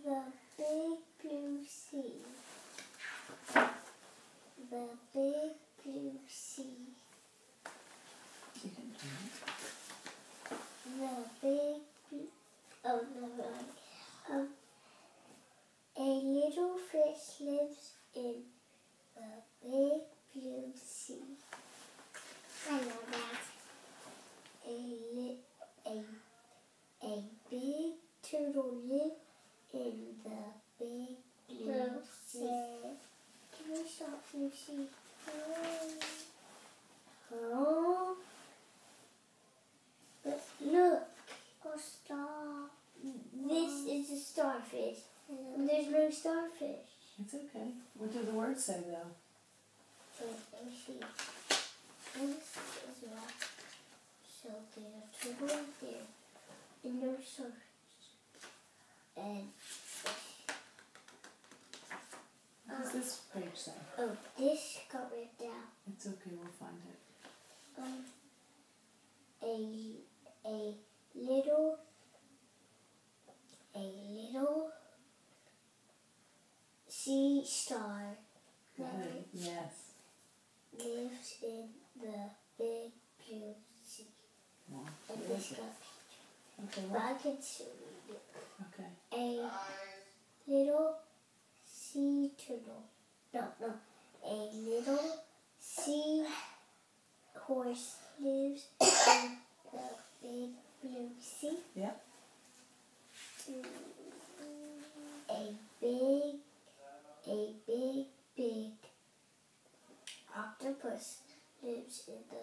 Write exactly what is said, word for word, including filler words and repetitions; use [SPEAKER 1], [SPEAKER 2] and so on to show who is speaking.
[SPEAKER 1] the big blue sea. The big blue sea.
[SPEAKER 2] You can do it.
[SPEAKER 1] The big blue... Oh, no, right. Um, a little fish lives in the big blue sea. I know that. A, li a, a big turtle lives in the big blue sea. Can we stop, Lucy? Oh. But look. Oh, stop. This is a starfish. And there's no starfish.
[SPEAKER 2] It's okay. What do the words say, though?
[SPEAKER 1] Wait, let me see. This is a rock. So there's a turtle right there. And no starfish. And
[SPEAKER 2] What does this page say?
[SPEAKER 1] oh, this got ripped down.
[SPEAKER 2] It's okay, we'll find it.
[SPEAKER 1] Um, a a little a little sea star
[SPEAKER 2] Good. Yes.
[SPEAKER 1] lives in the big blue sea.
[SPEAKER 2] Well,
[SPEAKER 1] And
[SPEAKER 2] what
[SPEAKER 1] this
[SPEAKER 2] is it?
[SPEAKER 1] got picture.
[SPEAKER 2] Okay,
[SPEAKER 1] But
[SPEAKER 2] well,
[SPEAKER 1] I can still read it.
[SPEAKER 2] okay.
[SPEAKER 1] A little sea turtle. No, no. A little sea horse lives in the big blue sea.
[SPEAKER 2] Yep.
[SPEAKER 1] A big, a big, big octopus lives in the